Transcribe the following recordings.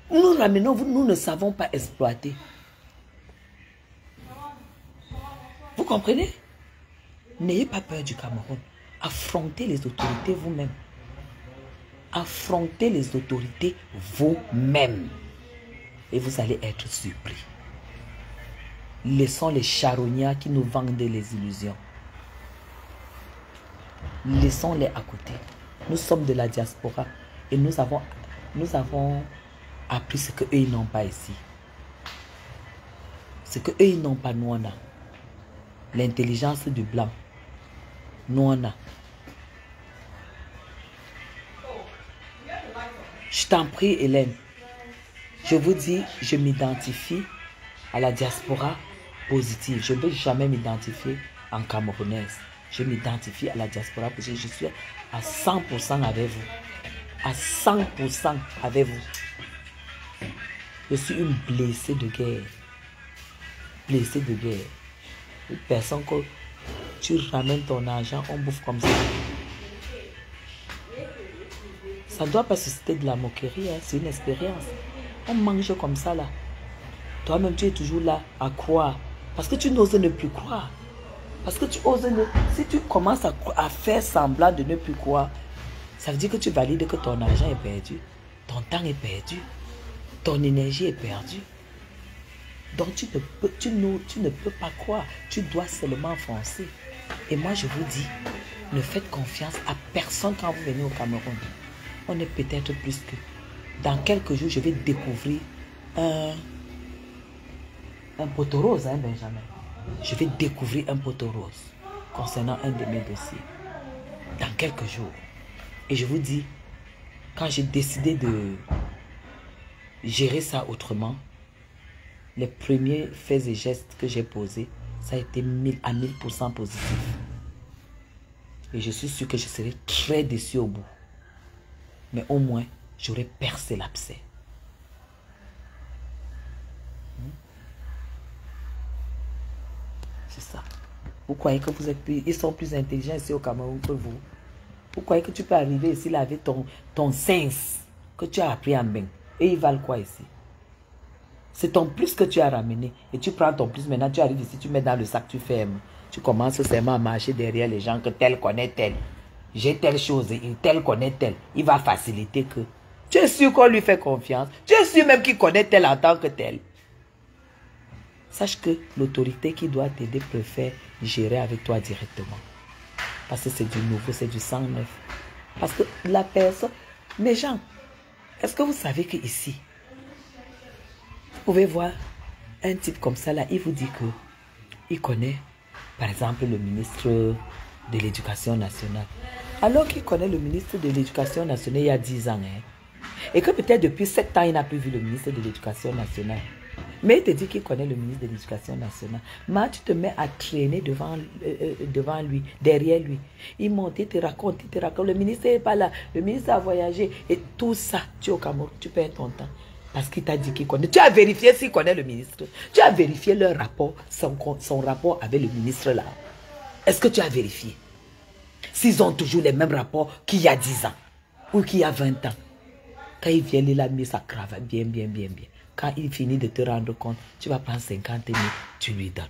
Nous ramenons, nous ne savons pas exploiter. Vous comprenez? N'ayez pas peur du Cameroun. Affrontez les autorités vous-même. Affrontez les autorités vous-même. Et vous allez être surpris. Laissons les charognards qui nous vendent les illusions. Laissons-les à côté. Nous sommes de la diaspora et nous avons appris ce qu'eux ils n'ont pas ici. Ce qu'eux ils n'ont pas, nous on a. L'intelligence du blanc. Nous on a. Je t'en prie, Hélène. Je vous dis, je m'identifie à la diaspora positive. Je ne veux jamais m'identifier en camerounaise. Je m'identifie à la diaspora positive. Je suis à 100% avec vous. À 100% avec vous. Je suis une blessée de guerre. Blessée de guerre. Une personne que tu ramènes ton argent, on bouffe comme ça. Ça ne doit pas susciter de la moquerie, hein. C'est une expérience. On mange comme ça là. Toi-même, tu es toujours là à croire. Parce que tu n'oses ne plus croire. Parce que tu oses ne... Si tu commences à faire semblant de ne plus croire, ça veut dire que tu valides que ton argent est perdu. Ton temps est perdu. Ton énergie est perdue. Donc tu ne peux pas croire. Tu dois seulement foncer. Et moi, je vous dis, ne faites confiance à personne quand vous venez au Cameroun. On est peut-être plus que... Dans quelques jours, je vais découvrir un poteau rose, hein, Benjamin. Je vais découvrir un poteau rose concernant un de mes dossiers. Dans quelques jours. Et je vous dis, quand j'ai décidé de gérer ça autrement, les premiers faits et gestes que j'ai posés, ça a été à 1000% positif. Et je suis sûr que je serai très déçu au bout. Mais au moins, j'aurais percé l'abcès. C'est ça. Vous croyez que vous êtes plus... Ils sont plus intelligents ici au Cameroun que vous. Vous croyez que tu peux arriver ici là avec ton sens que tu as appris en bain. Et ils valent quoi ici? C'est ton plus que tu as ramené. Et tu prends ton plus, maintenant tu arrives ici, tu mets dans le sac, tu fermes. Tu commences seulement à marcher derrière les gens que tel connaît tel. J'ai telle chose et tel connaît tel. Il va faciliter que... Tu es sûr qu'on lui fait confiance. Tu es sûr même qu'il connaît tel en tant que tel. Sache que l'autorité qui doit t'aider préfère gérer avec toi directement. Parce que c'est du nouveau, c'est du sang neuf. Parce que la personne... Mes gens, est-ce que vous savez qu'ici, vous pouvez voir un type comme ça là, il vous dit que il connaît, par exemple, le ministre de l'Éducation nationale. Alors qu'il connaît le ministre de l'Éducation nationale il y a 10 ans. Hein, et que peut-être depuis 7 ans, il n'a plus vu le ministre de l'Éducation nationale. Mais il te dit qu'il connaît le ministre de l'Éducation nationale. Mais tu te mets à traîner devant lui, derrière lui. Il monte, il te raconte, Le ministre n'est pas là, le ministre a voyagé. Et tout ça, tu es au Cameroun, tu perds ton temps. Parce qu'il t'a dit qu'il connaît. Tu as vérifié s'il connaît le ministre. Tu as vérifié leur rapport, son rapport avec le ministre là. Est-ce que tu as vérifié? S'ils ont toujours les mêmes rapports qu'il y a 10 ans ou qu'il y a 20 ans. Quand il vient, il a mis sa cravate bien. Quand il finit de te rendre compte, tu vas prendre 50 000, tu lui donnes.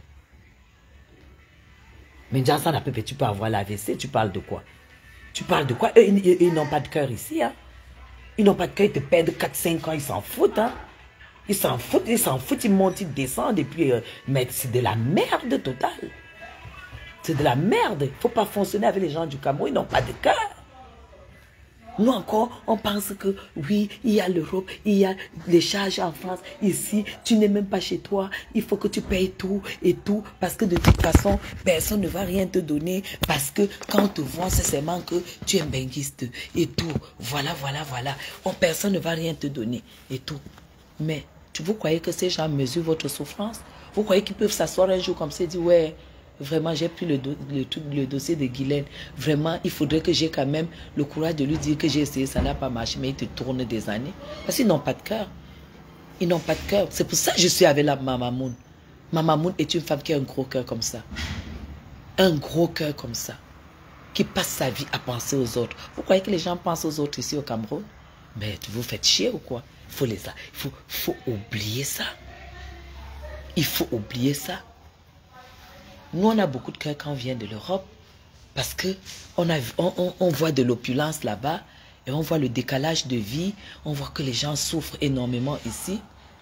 Mais dans ça, tu peux avoir l'AVC, tu parles de quoi? Tu parles de quoi? Eux, ils n'ont pas de cœur ici. Hein? Ils n'ont pas de cœur, ils te perdent 4-5 ans, ils s'en foutent. Hein? Ils s'en foutent, ils montent, ils descendent. Et puis, mais c'est de la merde totale. C'est de la merde. Il ne faut pas fonctionner avec les gens du Cameroun, ils n'ont pas de cœur. Nous encore, on pense que oui, il y a l'Europe, il y a les charges en France. Ici, tu n'es même pas chez toi. Il faut que tu payes tout et tout. Parce que de toute façon, personne ne va rien te donner. Parce que quand on te voit, c'est seulement que tu es un benguiste et tout. Voilà. Personne ne va rien te donner et tout. Mais vous croyez que ces gens mesurent votre souffrance? Vous croyez qu'ils peuvent s'asseoir un jour comme ça et dire ouais... Vraiment, j'ai pris le dossier de Guylaine. Vraiment, il faudrait que j'ai quand même le courage de lui dire que j'ai essayé, ça n'a pas marché, mais il te tourne des années. Parce qu'ils n'ont pas de cœur. Ils n'ont pas de cœur. C'est pour ça que je suis avec la Mamamoun. Mamamoun est une femme qui a un gros cœur comme ça. Un gros cœur comme ça. Qui passe sa vie à penser aux autres. Vous croyez que les gens pensent aux autres ici au Cameroun? Mais vous faites chier ou quoi? faut oublier ça. Il faut oublier ça. Nous, on a beaucoup de cœur quand on vient de l'Europe parce que on voit de l'opulence là-bas et on voit le décalage de vie. On voit que les gens souffrent énormément ici.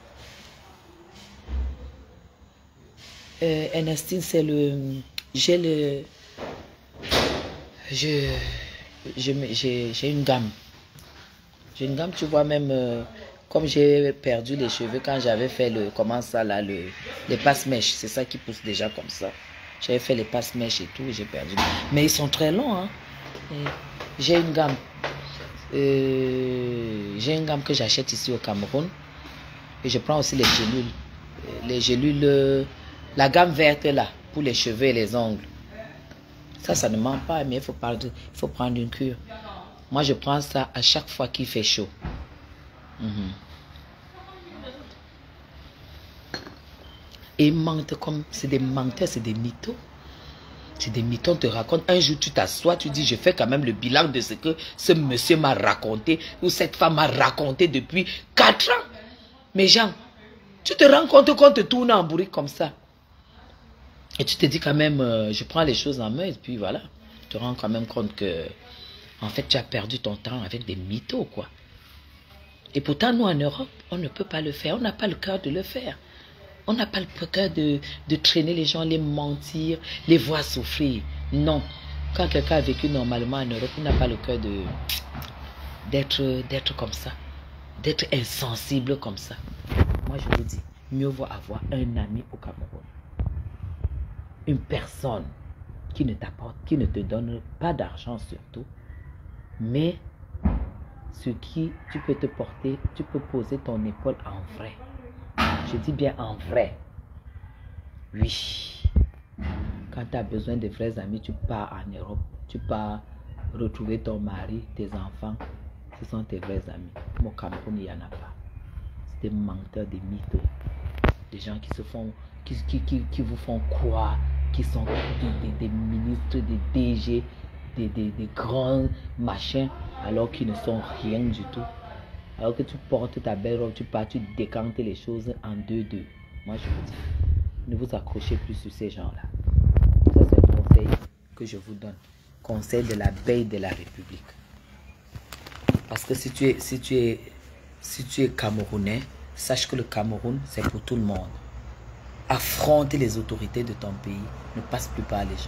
Ernestine, c'est le... J'ai une gamme. J'ai une gamme, tu vois, même comme j'ai perdu les cheveux quand j'avais fait le... Comment ça là, les passe-mèches. C'est ça qui pousse déjà comme ça. J'avais fait les passe-mèches et tout, et j'ai perdu. Mais ils sont très longs, hein. J'ai une gamme. J'ai une gamme que j'achète ici au Cameroun. Et je prends aussi les gélules. Les gélules, la gamme verte là, pour les cheveux et les ongles. Ça ne ment pas, mais il faut prendre une cure. Moi, je prends ça à chaque fois qu'il fait chaud. Et mentent comme... C'est des menteurs, c'est des mythos. C'est des mythos, on te raconte. Un jour, tu t'assois, tu dis, je fais quand même le bilan de ce que ce monsieur m'a raconté ou cette femme m'a raconté depuis 4 ans. Mais Jean, tu te rends compte qu'on te tourne en bourrique comme ça. Et tu te dis quand même, je prends les choses en main et puis voilà. Tu te rends quand même compte que, en fait, tu as perdu ton temps avec des mythos, quoi. Et pourtant, nous, en Europe, on ne peut pas le faire. On n'a pas le cœur de le faire. On n'a pas le cœur de traîner les gens, les mentir, les voir souffrir. Non. Quand quelqu'un a vécu normalement en Europe, on n'a pas le cœur d'être comme ça. D'être insensible comme ça. Moi, je vous dis, mieux vaut avoir un ami au Cameroun. Une personne qui ne t'apporte, qui ne te donne pas d'argent surtout, mais sur qui tu peux te porter, tu peux poser ton épaule en vrai. Je dis bien en vrai. Oui. Quand tu as besoin de vrais amis, tu pars en Europe. Tu pars retrouver ton mari, tes enfants. Ce sont tes vrais amis. Au Cameroun, il n'y en a pas. C'est des menteurs, des mythos. Des gens qui se font, qui vous font croire, qui sont des ministres, des DG, des grands machins, alors qu'ils ne sont rien du tout. Alors que tu portes ta belle robe, tu pars, tu décantes les choses en 2-2. Moi, je vous dis, ne vous accrochez plus sur ces gens-là. Ça, c'est un conseil que je vous donne. Conseil de la veille de la République. Parce que si tu es Camerounais, sache que le Cameroun, c'est pour tout le monde. Affronter les autorités de ton pays. Ne passe plus par les gens.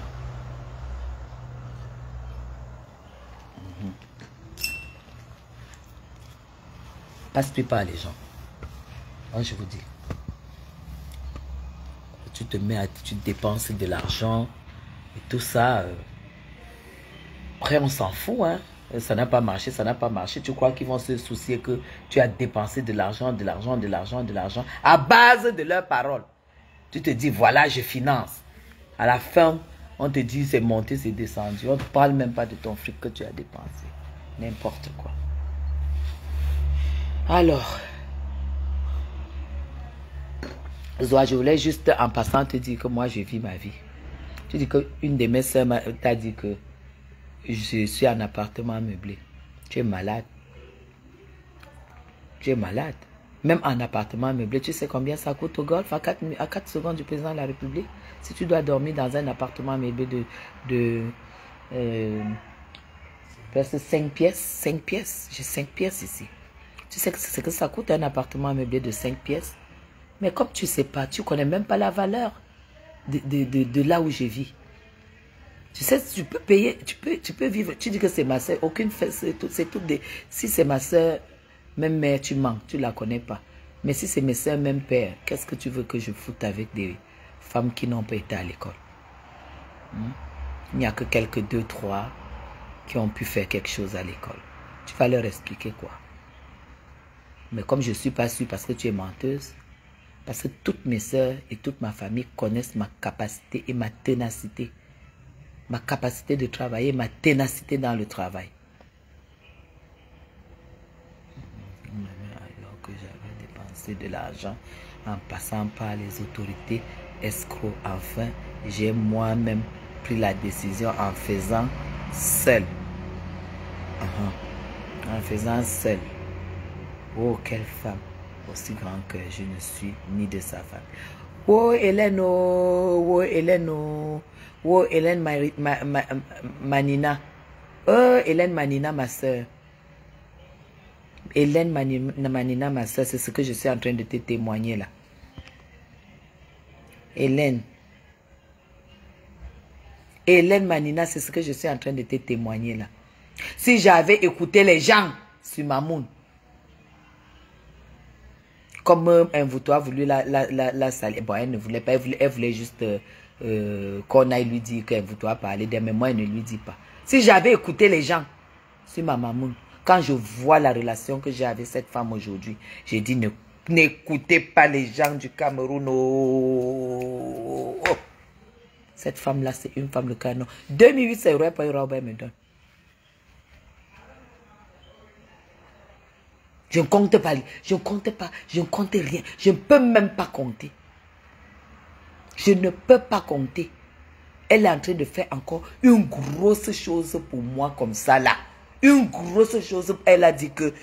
Passe plus par les gens. Moi, je vous dis. Tu dépenses de l'argent et tout ça. Après, on s'en fout, hein. Ça n'a pas marché, ça n'a pas marché. Tu crois qu'ils vont se soucier que tu as dépensé de l'argent à base de leurs paroles. Tu te dis, voilà, je finance. À la fin, on te dit, c'est monté, c'est descendu. On ne te parle même pas de ton fric que tu as dépensé. N'importe quoi. Alors, Zoa, je voulais juste en passant te dire que moi, je vis ma vie. Tu dis qu'une de mes soeurs t'a dit que je suis en appartement meublé. Tu es malade. Tu es malade. Même en appartement meublé, tu sais combien ça coûte au Golfe à 4 secondes du président de la République? Si tu dois dormir dans un appartement meublé de presque 5 pièces, 5 pièces, j'ai 5 pièces ici. Tu sais ce que ça coûte un appartement meublé de 5 pièces? Mais comme tu ne sais pas, tu ne connais même pas la valeur de là où je vis. Tu sais, tu peux payer, tu peux vivre. Tu dis que c'est ma soeur, aucune fête, c'est tout des... Si c'est ma soeur, même mère, tu manques, tu ne la connais pas. Mais si c'est mes soeurs, même père, qu'est-ce que tu veux que je foute avec des femmes qui n'ont pas été à l'école? Il n'y a que quelques 2-3 qui ont pu faire quelque chose à l'école. Tu vas leur expliquer quoi? Mais comme je ne suis pas sûre parce que tu es menteuse, parce que toutes mes soeurs et toute ma famille connaissent ma capacité et ma ténacité. Ma capacité de travailler, ma ténacité dans le travail. Alors que j'avais dépensé de l'argent en passant par les autorités escrocs, enfin, j'ai moi-même pris la décision en faisant seul. En faisant seul. Oh, quelle femme. Aussi grand que je ne suis ni de sa femme. Oh, Hélène, oh, Hélène, oh, Hélène Manina. Oh, Hélène Manina, ma soeur. Hélène Manina, ma soeur, c'est ce que je suis en train de te témoigner là. Hélène. Hélène Manina, c'est ce que je suis en train de te témoigner là. Si j'avais écouté les gens sur Mamoun, comme Mvuto a voulu la salir. Bon, elle ne voulait pas, elle voulait juste qu'on aille lui dire qu'Mvuto a parlé d'elle, mais moi, elle ne lui dit pas. Si j'avais écouté les gens sur ma Mamoun, quand je vois la relation que j'ai avec cette femme aujourd'hui, j'ai dit n'écoutez pas les gens du Cameroun. Oh. Cette femme-là, c'est une femme, le canon. 2008, c'est vrai, pas Robert me donne. Je ne compte pas, je ne compte pas, je ne compte rien. Je ne peux même pas compter. Je ne peux pas compter. Elle est en train de faire encore une grosse chose pour moi comme ça là. Une grosse chose. Elle a dit que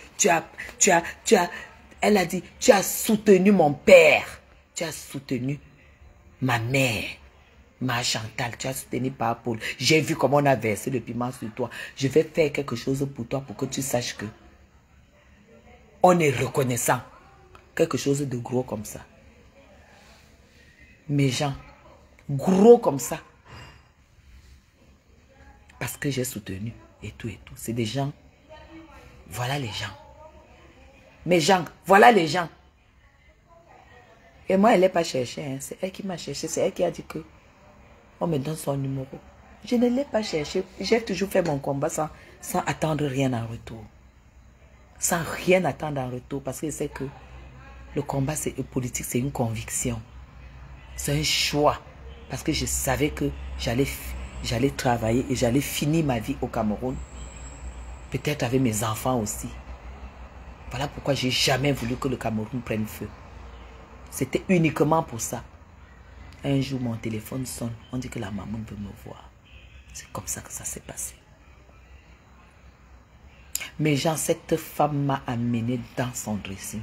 elle a dit, tu as soutenu mon père. Tu as soutenu ma mère. Ma Chantal, tu as soutenu par Paul. J'ai vu comment on a versé le piment sur toi. Je vais faire quelque chose pour toi pour que tu saches que on est reconnaissant. Quelque chose de gros comme ça. Mes gens, gros comme ça. Parce que j'ai soutenu et tout et tout. C'est des gens. Voilà les gens. Mes gens, voilà les gens. Et moi, elle n'est pas cherchée. Hein. C'est elle qui m'a cherché. C'est elle qui a dit que on me donne son numéro. Je ne l'ai pas cherché. J'ai toujours fait mon combat sans attendre rien en retour. Sans rien attendre en retour. Parce que c'est que le combat politique, c'est une conviction. C'est un choix. Parce que je savais que j'allais travailler et j'allais finir ma vie au Cameroun. Peut-être avec mes enfants aussi. Voilà pourquoi j'ai jamais voulu que le Cameroun prenne feu. C'était uniquement pour ça. Un jour, mon téléphone sonne. On dit que la maman veut me voir. C'est comme ça que ça s'est passé. Mais genre, cette femme m'a amené dans son dressing.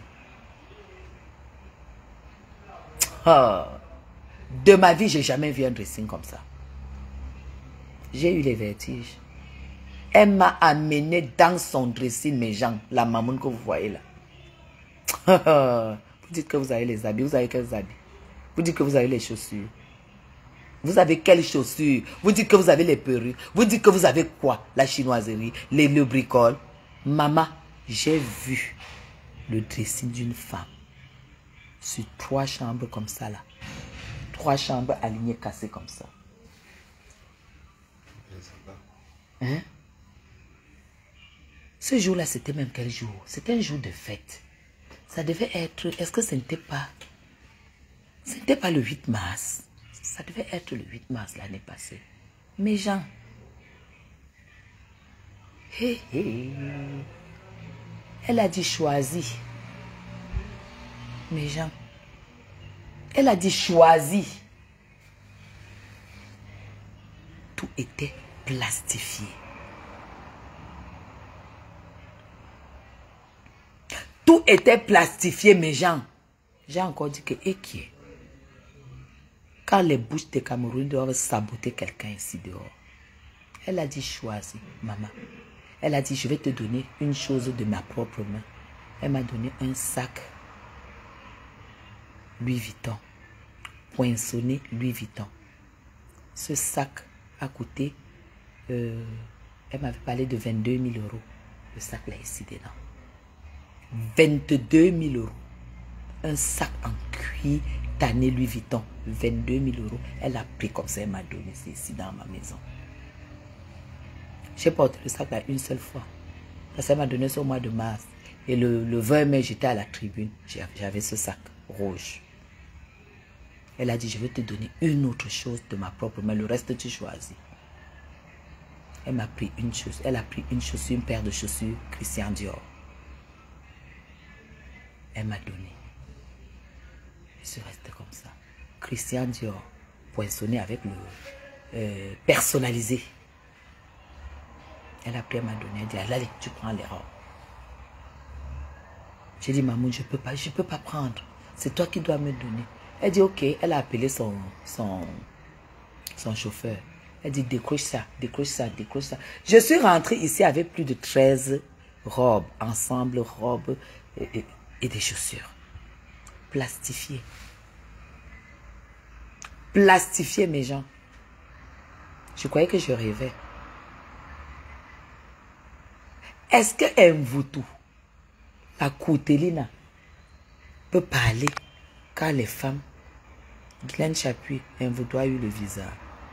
Oh. De ma vie, j'ai jamais vu un dressing comme ça. J'ai eu les vertiges. Elle m'a amené dans son dressing, mes gens. La maman que vous voyez là. Vous dites que vous avez les habits. Vous avez quels habits? Vous dites que vous avez les chaussures. Vous avez quelles chaussures? Vous dites que vous avez les perruques. Vous dites que vous avez quoi? La chinoiserie, le bricole. Maman, j'ai vu le dressing d'une femme sur 3 chambres comme ça là. 3 chambres alignées, cassées comme ça. Hein? Ce jour-là, c'était même quel jour? C'était un jour de fête. Ça devait être... Est-ce que ce n'était pas... Ce n'était pas le 8 mars. Ça devait être le 8 mars l'année passée. Mes gens. Hé, hé. Elle a dit choisi. Mes gens. Elle a dit choisi. Tout était plastifié. Tout était plastifié, mes gens. J'ai encore dit que, et qui est? Quand les bouches des Camerounais doivent saboter quelqu'un ici dehors. Elle a dit choisis, maman. Elle a dit, je vais te donner une chose de ma propre main. Elle m'a donné un sac Louis Vuitton. Poinçonné Louis Vuitton. Ce sac a coûté, elle m'avait parlé de 22 000 €. Le sac là ici dedans. 22 000 €. Un sac en cuir tanné Louis Vuitton. 22 000 €. Elle a pris comme ça, elle m'a donné. C'est ici dans ma maison. J'ai porté le sac là une seule fois. Parce qu'elle m'a donné ça au mois de mars. Et le 20 mai, j'étais à la tribune. J'avais ce sac rouge. Elle a dit, je vais te donner une autre chose de ma propre main. Le reste, tu choisis. Elle m'a pris une chose. Elle a pris une chaussure, une paire de chaussures Christian Dior. Elle m'a donné. Je suis resté comme ça. Christian Dior, poinçonné avec le personnalisé. Elle a pris, elle m'a donné. Elle dit, allez, tu prends les robes. J'ai dit, maman, je peux pas prendre. C'est toi qui dois me donner. Elle dit, ok. Elle a appelé son chauffeur. Elle dit, décroche ça, décroche ça, décroche ça. Je suis rentrée ici avec plus de 13 robes, ensemble, robes et des chaussures. Plastifiées. Plastifiées, mes gens. Je croyais que je rêvais. Est-ce que Mvutu, la Koutelina, peut parler quand les femmes, Glenn Chapuis, Mvutu a eu le visa?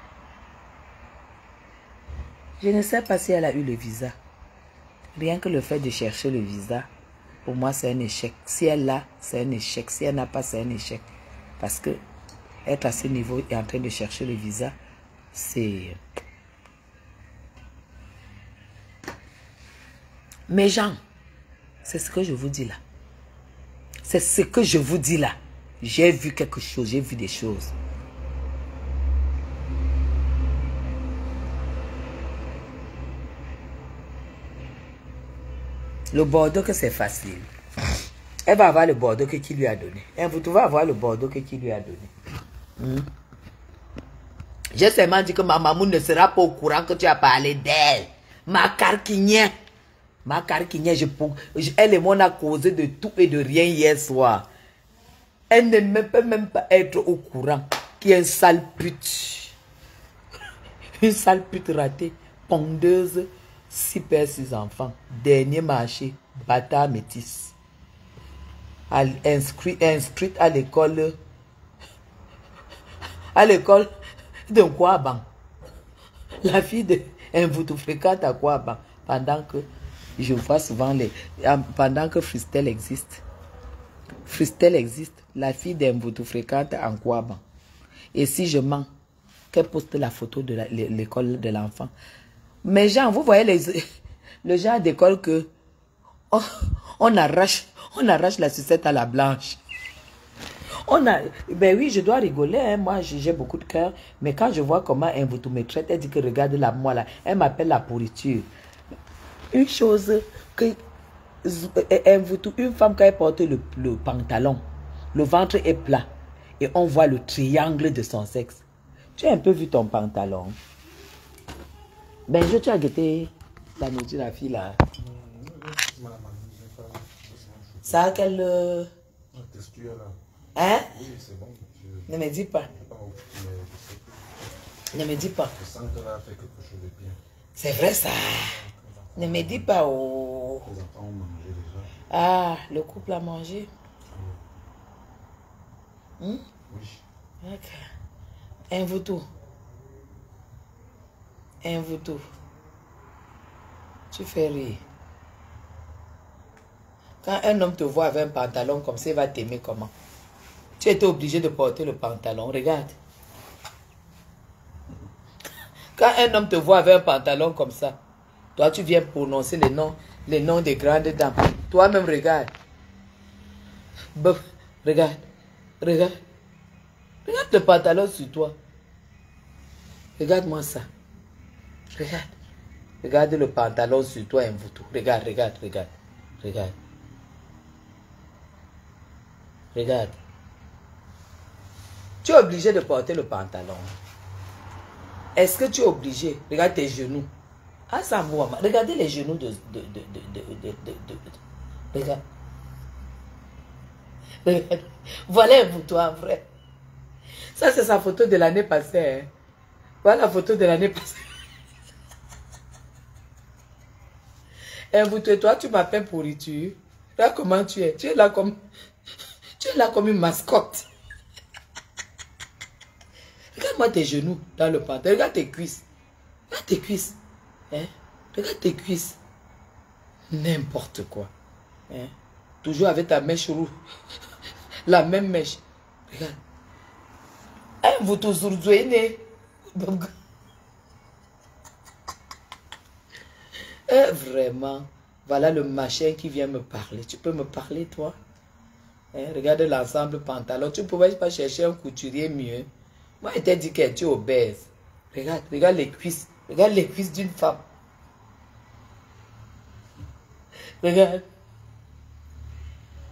Je ne sais pas si elle a eu le visa. Rien que le fait de chercher le visa, pour moi, c'est un échec. Si elle l'a, c'est un échec. Si elle n'a pas, c'est un échec. Parce que être à ce niveau et en train de chercher le visa, c'est... Mes gens, c'est ce que je vous dis là. C'est ce que je vous dis là. J'ai vu quelque chose, j'ai vu des choses. Le Bordeaux que c'est facile. Elle va avoir le Bordeaux que qui lui a donné. Vous pouvez avoir le Bordeaux que qui lui a donné. J'ai seulement dit que ma maman ne sera pas au courant que tu as parlé d'elle. Ma carquinière. Ma carquinière, elle et moi on a causé de tout et de rien hier soir. Elle ne peut même pas être au courant qu'il y a une sale pute. Une sale pute ratée. Pondeuse. 6 pères, 6 enfants. Dernier marché. Bâtard métis. Inscrite à l'école. À l'école de Kouaban. La fille de Mvutu fréquente à Kouaban. Pendant que je vois souvent pendant que Fristel existe. Fristel existe. La fille d'Mvutu fréquente en Kouaban. Et si je mens, qu'elle poste la photo de l'école de l'enfant. Mais gens, vous voyez le genre d'école que on arrache la sucette à la blanche. Ben oui, je dois rigoler, hein. Moi j'ai beaucoup de cœur, mais quand je vois comment Mvutu me traite, elle dit que regarde la moi là, elle m'appelle la pourriture. Une chose que Mvutu, une femme quand elle porte le pantalon, le ventre est plat et on voit le triangle de son sexe. Tu as un peu vu ton pantalon? Ben, tu as guetté la nourriture, la fille là. Ça a quelle... La texture là. Hein? Oui, c'est bon. Ne me dis pas. Ne me dis pas. Je sens qu'elle a fait quelque chose de bien. C'est vrai ça. Ne me dis pas. Oh. Les enfants ont mangé déjà. Ah, le couple a mangé. Oui. Ok. Mvutu. Mvutu. Tu fais rire. Quand un homme te voit avec un pantalon comme ça, il va t'aimer comment? Tu étais obligé de porter le pantalon. Regarde. Quand un homme te voit avec un pantalon comme ça, toi tu viens prononcer les noms des grandes dames. Toi-même regarde. Bof, regarde. Regarde. Regarde le pantalon sur toi. Regarde-moi ça. Regarde. Regarde le pantalon sur toi, Mvutu. Regarde, regarde, regarde. Regarde. Regarde. Tu es obligé de porter le pantalon. Est-ce que tu es obligé? Regarde tes genoux. Ah, ça me voit. Regardez les genoux de regarde. Regarde. Voilà Mvutu en vrai. Ça, c'est sa photo de l'année passée. Hein. Voilà la photo de l'année passée. Mvutu et toi, tu m'appelles pourriture. Regarde comment tu es. Tu es là comme une mascotte. Regarde-moi tes genoux dans le pantalon. Regarde tes cuisses. Regarde tes cuisses. Hein? Regarde tes cuisses. N'importe quoi. Hein? Toujours avec ta mèche rouge. La même mèche. Regarde. Mvutu Zurzuene. Vraiment. Voilà le machin qui vient me parler. Tu peux me parler, toi? Hein? Regarde l'ensemble pantalon. Tu ne pouvais pas chercher un couturier mieux. Moi, je t'ai dit que tu es obèse. Regarde, regarde les cuisses. Regarde les cuisses d'une femme. Regarde.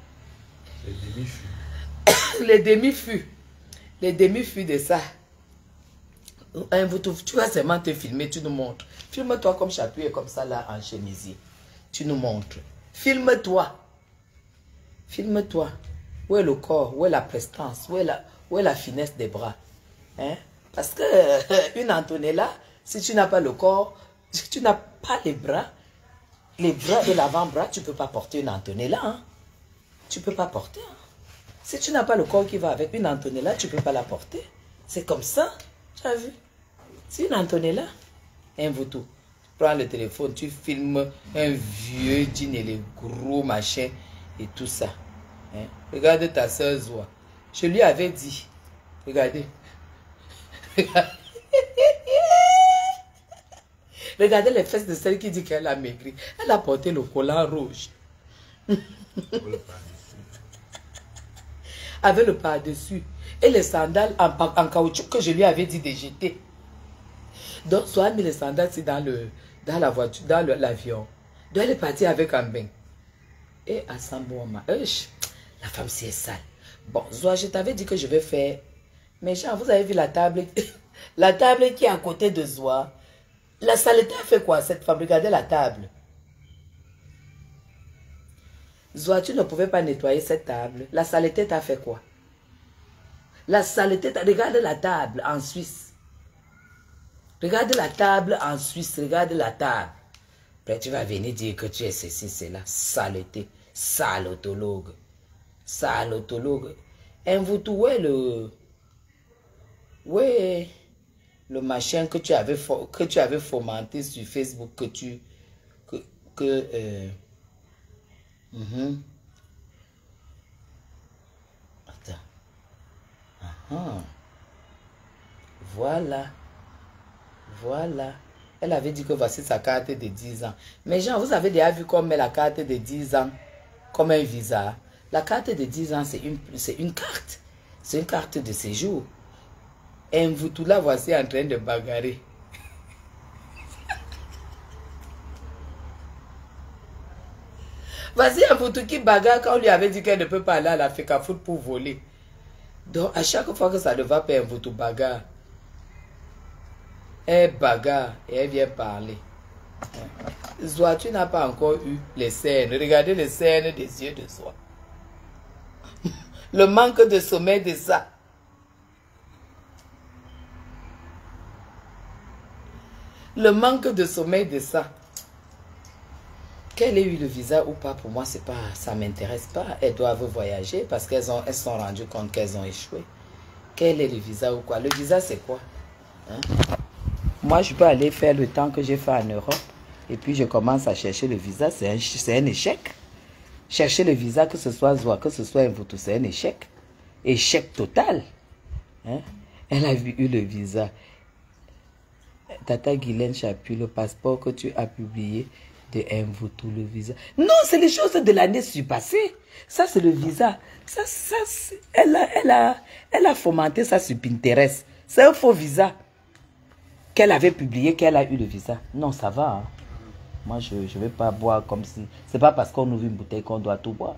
Les demi-fûts. Les demi-fûts. Les demi-fûts de ça. Tu vas seulement te filmer, tu nous montres. Filme-toi comme Chapuis comme ça là en chemisier. Tu nous montres. Filme-toi. Filme-toi. Où est le corps? Où est la prestance? Où est la finesse des bras? Hein? Parce que une Antonella, si tu n'as pas le corps, si tu n'as pas les bras et l'avant-bras, tu ne peux pas porter une Antonella. Hein? Tu ne peux pas porter. Hein? Si tu n'as pas le corps qui va avec une Antonella, tu ne peux pas la porter. C'est comme ça. Tu as vu? C'est une Antonella. Un vautour. Tu prends le téléphone, tu filmes un vieux jean et les gros machins et tout ça. Hein? Regarde ta soeur Zoa. Je lui avais dit. Regardez. Regardez les fesses de celle qui dit qu'elle a maigri. Elle a porté le collant rouge. Avec le par-dessus. Et les sandales en caoutchouc que je lui avais dit de jeter. Donc, soit elle met les sandales dans la voiture, dans l'avion. Donc, elle est partie avec un bain. Et à Sambouma, la femme c'est sale. Bon, Zoa, je t'avais dit que je vais faire. Mais genre, vous avez vu la table, la table qui est à côté de Zoa. La saleté a fait quoi, cette femme? Regardez la table. Zoa, tu ne pouvais pas nettoyer cette table. La saleté t'a fait quoi? La saleté, regarde la table en Suisse. Regarde la table en Suisse, regarde la table. Après, tu vas venir dire que tu es ceci, c'est la saleté. Salotologue. Salotologue. Où est le machin que tu avais fomenté sur Facebook Attends. Voilà. Voilà. Elle avait dit que voici sa carte de 10 ans. Mais Jean, vous avez déjà vu comme met la carte de 10 ans comme un visa. La carte de 10 ans, c'est une carte. C'est une carte de séjour. Et vous tout là, voici en train de bagarrer. Voici un photo qui bagarre quand on lui avait dit qu'elle ne peut pas aller à la FECAFOOT pour voler. Donc, à chaque fois que ça ne va pas, un photo bagarre. Elle bagarre et elle vient parler. Zoa, tu n'as pas encore eu les scènes. Regardez les scènes des yeux de Zoa. Le manque de sommeil de ça. Le manque de sommeil de ça. Qu'elle ait eu le visa ou pas, pour moi, c'est pas, ça ne m'intéresse pas. Elles doivent voyager parce qu'elles se sont rendues compte qu'elles ont échoué. Quel est le visa ou quoi? Le visa, c'est quoi? Hein? Moi, je peux aller faire le temps que j'ai fait en Europe. Et puis, je commence à chercher le visa. C'est un échec. Chercher le visa, que ce soit Zoa, que ce soit un Vautour, c'est un échec. Échec total. Hein? Elle a eu le visa. Tata Guylaine Chapuis, le passeport que tu as publié de un Vautour, le visa. Non, c'est les choses de l'année surpassée. Ça, c'est le visa. Elle a fomenté ça sur Pinterest. C'est un faux visa qu'elle avait publié, qu'elle a eu le visa. Non, ça va. Hein. Moi, je ne vais pas boire comme si... C'est pas parce qu'on ouvre une bouteille qu'on doit tout boire.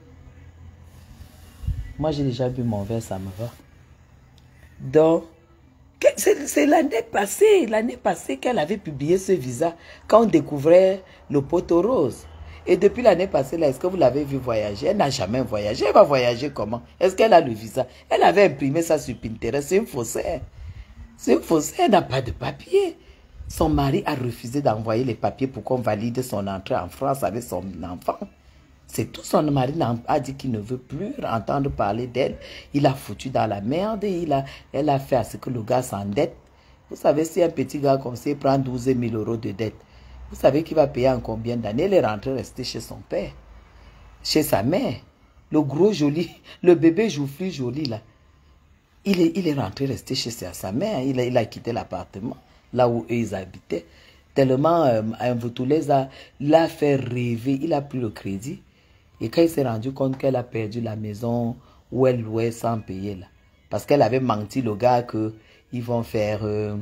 Moi, j'ai déjà bu mon verre, ça me va. Donc, c'est l'année passée qu'elle avait publié ce visa, quand on découvrait le poteau rose. Et depuis l'année passée, là, est-ce que vous l'avez vu voyager? Elle n'a jamais voyagé. Elle va voyager comment? Est-ce qu'elle a le visa? Elle avait imprimé ça sur Pinterest. C'est une faussaire. C'est une faussaire. Elle n'a pas de papier. Son mari a refusé d'envoyer les papiers pour qu'on valide son entrée en France avec son enfant. C'est tout. Son mari a dit qu'il ne veut plus entendre parler d'elle. Il a foutu dans la merde. Elle a fait à ce que le gars s'endette. Vous savez, si un petit gars comme ça prend 12 000 € de dette, vous savez qu'il va payer en combien d'années? Elle est rentrée rester chez son père, chez sa mère. Le gros joli, le bébé joufflu joli là. Il est rentré rester chez sa mère. Il a quitté l'appartement, là où eux ils habitaient. Tellement un Vautour l'a fait rêver. Il a pris le crédit. Et quand il s'est rendu compte qu'elle a perdu la maison où elle louait sans payer là. Parce qu'elle avait menti le gars qu'ils vont faire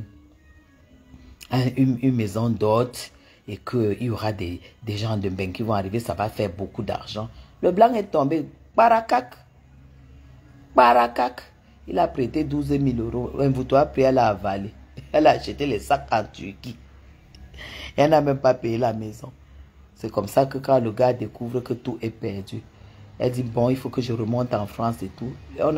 une maison d'hôte. Et qu'il y aura des gens de bain qui vont arriver, ça va faire beaucoup d'argent. Le blanc est tombé Paracac. Paracac. Il a prêté 12 000 €. Un bouton après, elle a avalé. Elle a acheté les sacs en Turquie. Elle n'a même pas payé la maison. C'est comme ça que quand le gars découvre que tout est perdu, elle dit, bon, il faut que je remonte en France et tout.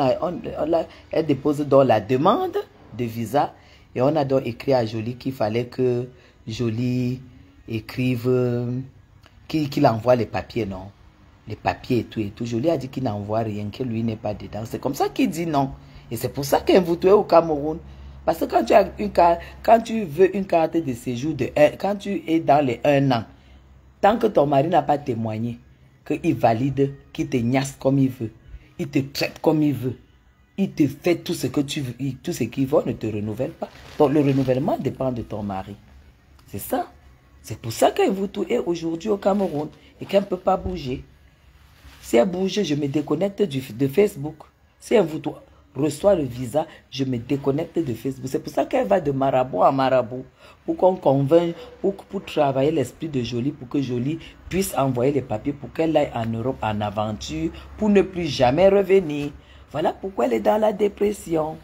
Elle dépose donc la demande de visa. Et on a donc écrit à Jolie qu'il fallait que Jolie écrive, qu'il envoie les papiers, non? Les papiers et tout et tout. Jolie a dit qu'il n'envoie rien, que lui n'est pas dedans. C'est comme ça qu'il dit non. Et c'est pour ça qu'Mvoutou est au Cameroun. Parce que quand tu as une carte, quand tu veux une carte de séjour quand tu es dans les 1 an, tant que ton mari n'a pas témoigné, qu'il valide, qu'il te niasse comme il veut, il te traite comme il veut, il te fait tout ce que tu veux, tout ce qu'il veut, ne te renouvelle pas. Donc le renouvellement dépend de ton mari. C'est ça. C'est pour ça qu'Mvoutou est aujourd'hui au Cameroun et qu'elle ne peut pas bouger. Si elle bouge, je me déconnecte de Facebook. Si Mvoutou reçoit le visa, je me déconnecte de Facebook. C'est pour ça qu'elle va de marabout à marabout. Pour qu'on convainc, pour travailler l'esprit de Jolie, pour que Jolie puisse envoyer les papiers, pour qu'elle aille en Europe en aventure, pour ne plus jamais revenir. Voilà pourquoi elle est dans la dépression.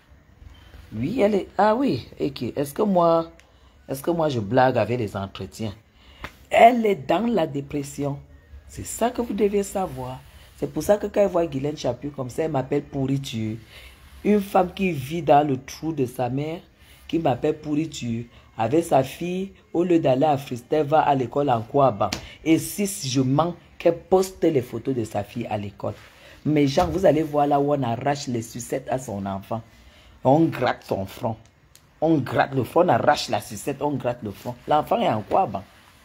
Oui, elle est... Ah oui, ok. Est-ce que moi je blague avec les entretiens? Elle est dans la dépression. C'est ça que vous devez savoir. C'est pour ça que quand elle voit Guylaine Chapuis comme ça, elle m'appelle pourriture. Une femme qui vit dans le trou de sa mère, qui m'appelle pourriture. Avec sa fille, au lieu d'aller à Fristel, va à l'école en Kouaban. Et si je mens, qu'elle poste les photos de sa fille à l'école. Mais genre, vous allez voir là où on arrache les sucettes à son enfant. On gratte son front. On gratte le front, on arrache la sucette, on gratte le front. L'enfant est en Kouaban.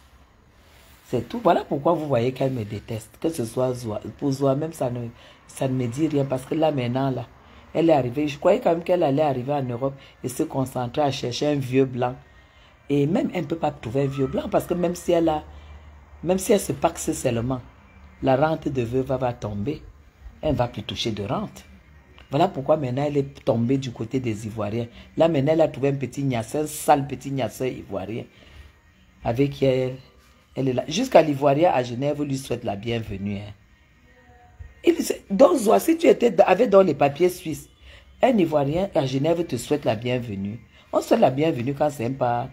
C'est tout. Voilà pourquoi vous voyez qu'elle me déteste. Que ce soit Zoa. Pour Zoa même, ça ne me dit rien. Parce que là, maintenant, là, elle est arrivée. Je croyais quand même qu'elle allait arriver en Europe et se concentrer à chercher un vieux blanc. Et même, elle ne peut pas trouver un vieux blanc. Parce que même si elle se paxe seulement, la rente de veuve va tomber. Elle ne va plus toucher de rente. Voilà pourquoi maintenant, elle est tombée du côté des Ivoiriens. Là, maintenant, elle a trouvé un petit gnasseur, un sale petit gnasseur ivoirien. Avec qui elle est là. Jusqu'à l'Ivoirien à Genève lui souhaite la bienvenue. Hein. Donc, Zoa, si tu avais dans les papiers suisses, un Ivoirien à Genève te souhaite la bienvenue. On souhaite la bienvenue quand c'est pas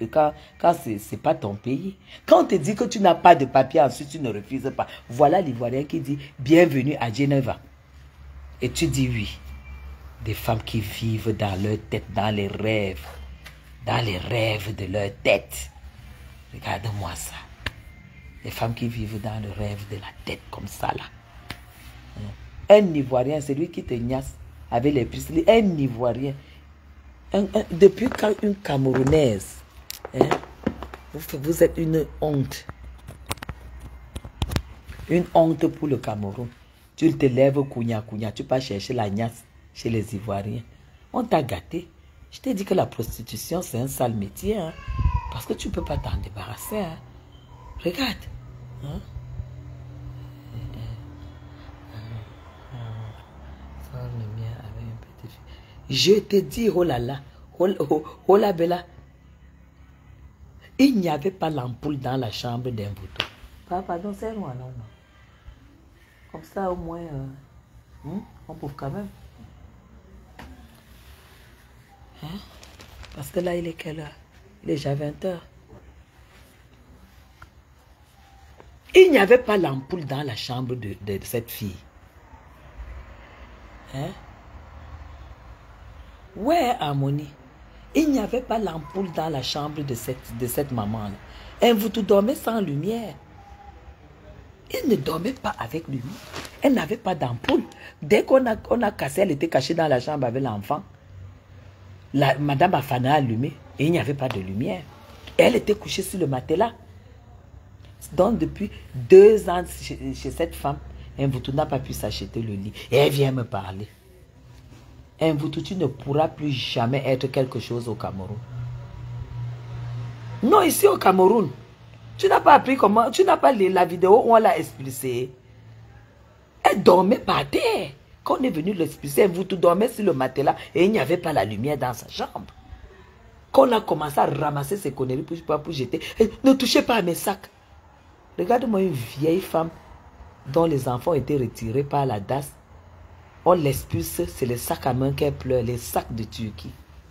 ton pays. Quand on te dit que tu n'as pas de papier, ensuite tu ne refuses pas. Voilà l'Ivoirien qui dit bienvenue à Genève. Et tu dis oui. Des femmes qui vivent dans leur tête, dans les rêves de leur tête. Regarde-moi ça. Les femmes qui vivent dans le rêve de la tête comme ça là. Un Ivoirien, c'est lui qui te niasse avec les prix. Un Ivoirien. Depuis quand une Camerounaise, hein, vous êtes une honte. Une honte pour le Cameroun. Tu te lèves kounya, tu vas chercher la niasse chez les Ivoiriens. On t'a gâté. Je t'ai dit que la prostitution, c'est un sale métier. Hein, parce que tu ne peux pas t'en débarrasser. Hein. Regarde. Hein? Je te dis, oh là là, oh là bella. Il n'y avait pas l'ampoule dans la chambre d'Mvoutou. Pardon, c'est loin, non. Comme ça, au moins, on peut quand même. Hein? Parce que là, il est quelle heure? Il est déjà 20 h. Il n'y avait pas l'ampoule dans la chambre de cette fille. Hein? Ouais, Harmonie. Il n'y avait pas l'ampoule dans la chambre de cette maman-là. Mvoutou dormait sans lumière. Elle ne dormait pas avec lumière. Elle n'avait pas d'ampoule. Dès qu'on a cassé, elle était cachée dans la chambre avec l'enfant. Madame Afana a allumé et il n'y avait pas de lumière. Elle était couchée sur le matelas. Donc depuis 2 ans chez cette femme, Mvoutou n'a pas pu s'acheter le lit. Et elle vient me parler. Mvoutou, tu ne pourras plus jamais être quelque chose au Cameroun. Non, ici au Cameroun. Tu n'as pas appris comment, tu n'as pas lu la vidéo où on l'a expulsé. Elle dormait par terre. Quand on est venu l'expulser, Mvoutou dormait sur le matelas et il n'y avait pas la lumière dans sa chambre. Quand on a commencé à ramasser ses conneries pour jeter, ne touchez pas à mes sacs. Regarde-moi une vieille femme dont les enfants ont été retirés par la DAS, on l'expulse, c'est les sacs à main qu'elle pleure, les sacs de Turquie.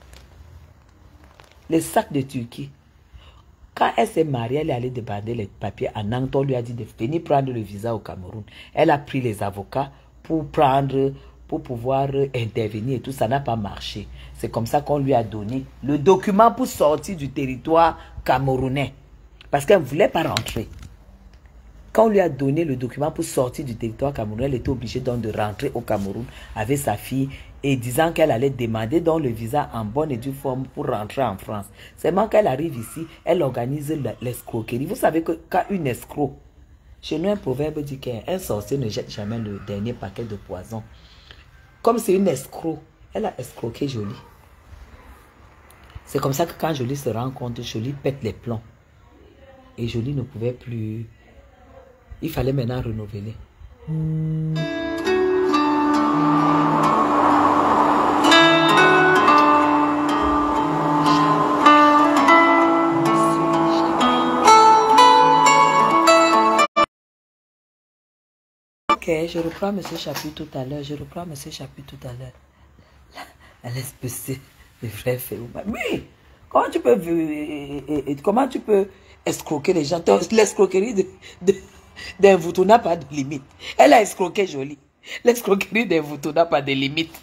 Les sacs de Turquie. Quand elle s'est mariée, elle est allée demander les papiers à Nantes. On lui a dit de venir prendre le visa au Cameroun. Elle a pris les avocats pour pouvoir intervenir et tout. Ça n'a pas marché. C'est comme ça qu'on lui a donné le document pour sortir du territoire camerounais. Parce qu'elle ne voulait pas rentrer. Quand on lui a donné le document pour sortir du territoire camerounais, elle était obligée donc de rentrer au Cameroun avec sa fille et disant qu'elle allait demander donc le visa en bonne et due forme pour rentrer en France. Seulement qu'elle arrive ici, elle organise l'escroquerie. Vous savez que quand une escroc, chez nous un proverbe dit qu'un sorcier ne jette jamais le dernier paquet de poison. Comme c'est une escroc, elle a escroqué Jolie. C'est comme ça que quand Jolie se rend compte, Jolie pète les plombs. Et Jolie ne pouvait plus... Il fallait maintenant renouveler. Ok, je reprends M. Chapuis tout à l'heure. Elle est spéciale. Le vrai fait. Oui. Comment tu peux escroquer les gens? L'escroquerie d'un voutou n'a pas de limite. Elle a escroqué Jolie. L'escroquerie d'un voutou n'a pas de limite.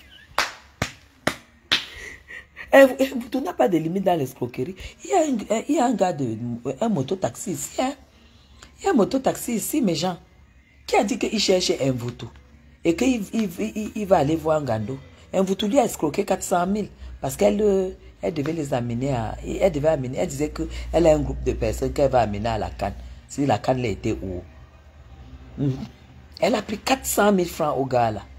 Un voutou n'a pas de limite dans l'escroquerie. Il y a un gars un mototaxi ici. Hein? Il y a un mototaxi ici, mes gens, qui a dit qu'il cherchait un voutou. Et qu'il va aller voir Ngando. Un voutou lui a escroqué 400 000. Parce qu'elle devait les amener à... Elle disait qu'elle a un groupe de personnes qu'elle va amener à la Cannes. Si la Cannes était où? Elle a pris 400 000 francs au gars là.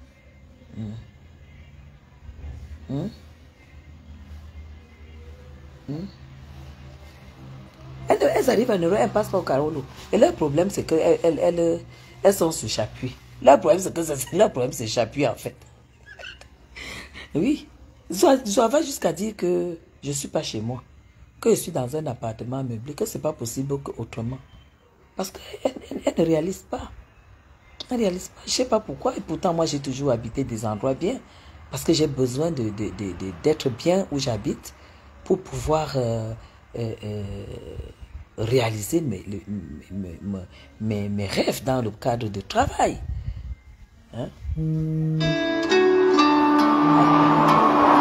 Elles arrivent en Europe, elles passent par Carolo. Et leur problème, c'est qu'elles sont sur Chapuis. Leur problème, c'est Chapuis, en fait. Oui. Je vais jusqu'à dire que je ne suis pas chez moi. Que je suis dans un appartement meublé. Que ce n'est pas possible autrement. Parce qu'elle ne réalise pas. Elle ne réalise pas. Je ne sais pas pourquoi. Et pourtant, moi, j'ai toujours habité des endroits bien. Parce que j'ai besoin d'être bien où j'habite pour pouvoir réaliser mes rêves dans le cadre de travail. Hein?